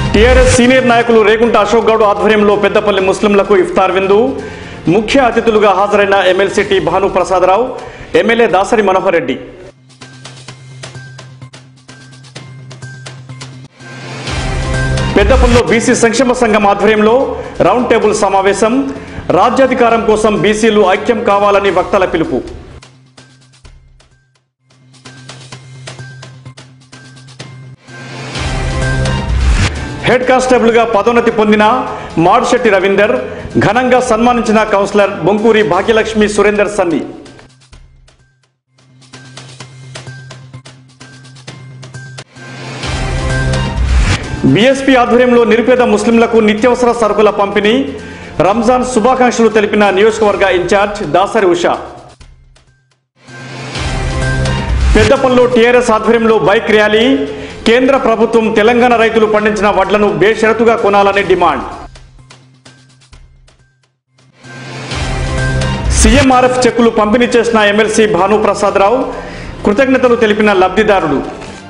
TRS senior నాయకులు రేగుంట అశోక్ గౌడ్ ఆధ్వర్యంలో పెద్దపల్లి ముస్లింలకు ఇఫ్తార్ విందు. ముఖ్య అతిథులుగా హాజరైన MLC T Bhanuprasadrao, MLA Dasari Manohar Reddy. పెద్దపల్లిలో బీసీ సంక్షేమ సంఘం ఆధ్వర్యంలో రౌండ్ టేబుల్ సమావేశం. రాజ్యాధికారం కోసం బీసీలు ఐక్యం కావాలని వక్తల పిలుపు. హెడ్ కానిస్టేబుల్గా పదోన్నతి పొందిన మాడిశెట్టి రవీందర్ ఘనంగా సన్మానించిన కౌన్సిలర్ బొంకూరి భాగ్యలక్ష్మి సురేందర్ సన్ని. బీఎస్పీ ఆధ్వర్యంలో నిరుపేద ముస్లింలకు నిత్యావసర సరుకుల పంపిణీ. రంజాన్ శుభాకాంక్షలు తెలిపిన నియోజకవర్గ ఇన్ఛార్జ్ దాసరి ఉషా. పెద్దపల్లిలో టీఆర్ఎస్ ఆధ్వర్యంలో బైక్ ర్యాలీ. కేంద్ర ప్రభుత్వం తెలంగాణ రైతులు పండించిన వడ్లను బేషరతుగా కొనాలని డిమాండ్. సీఎంఆర్ఎఫ్ చెక్కులు పంపిణీ చేసిన ఎమ్మెల్సీ భానుప్రసాదరావు, కృతజ్ఞతలు తెలిపిన లబ్ధిదారులు.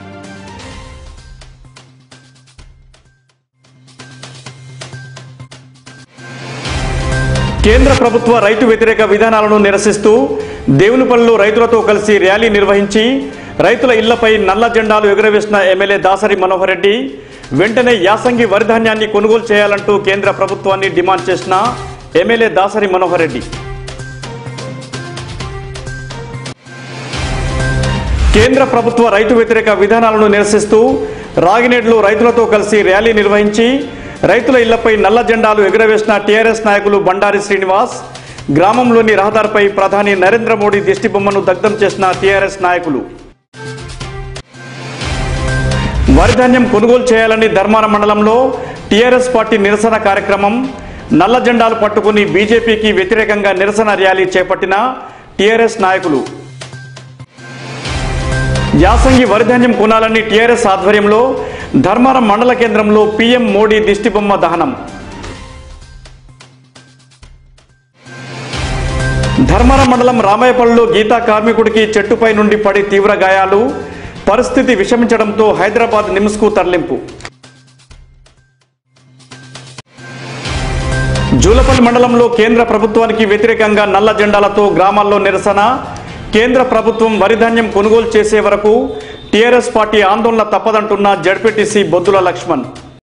కేంద్ర ప్రభుత్వ రైతు వ్యతిరేక విధానాలను నిరసిస్తూ దేవునిపల్లిలో రైతులతో కలిసి ర్యాలీ నిర్వహించి రైతుల ఇళ్లపై నల్ల జెండాలు ఎగురవేసిన ఎమ్మెల్యే దాసరి మనోహర్ రెడ్డి వెంటనే యాసంగి వరి ధాన్యాన్ని కొనుగోలు చేయాలంటూ కేంద్ర ప్రభుత్వాన్ని డిమాండ్ చేసిన ఎమ్మెల్యే దాసరి మనోహర్ రెడ్డి. కేంద్ర ప్రభుత్వ రైతు వ్యతిరేక విధానాలను నిరసిస్తూ రాగినేడులో రైతులతో కలిసి ర్యాలీ నిర్వహించి రైతుల ఇళ్లపై నల్ల జెండాలు ఎగురవేసిన టీఆర్ఎస్ నాయకులు బండారి శ్రీనివాస్, గ్రామంలోని రహదారిపై ప్రధాని నరేంద్ర మోడీ దిష్టిబొమ్మను దగ్ధం చేసిన టీఆర్ఎస్ నాయకులు. వరిధాన్యం కొనుగోలు చేయాలని ధర్మారం మండలంలో టీఆర్ఎస్ పార్టీ నిరసన కార్యక్రమం. నల్ల జెండాలు పట్టుకుని బీజేపీకి వ్యతిరేకంగా నిరసన ర్యాలీ చేపట్టిన టీఆర్ఎస్ నాయకులు. యాసంగి వరిధాన్యం కొనాలని టీఆర్ఎస్ ఆధ్వర్యంలో ధర్మారం మండల కేంద్రంలో పీఎం మోడీ దిష్టిబొమ్మ దహనం. ధర్మారం మండలం రామాయపల్లిలో గీతా కార్మికుడికి చెట్టుపై నుండి పడి తీవ్ర గాయాలు. పరిస్థితి విషమించడంతో హైదరాబాద్ నిమ్స్కు తరలింపు. జూలపల్లి మండలంలో కేంద్ర ప్రభుత్వానికి వ్యతిరేకంగా నల్ల జెండాలతో గ్రామాల్లో నిరసన. కేంద్ర ప్రభుత్వం వరిధాన్యం కొనుగోలు చేసే వరకు టీఆర్ఎస్ పార్టీ ఆందోళన తప్పదంటున్న జడ్పీటీసీ బొద్దుల లక్ష్మణ్.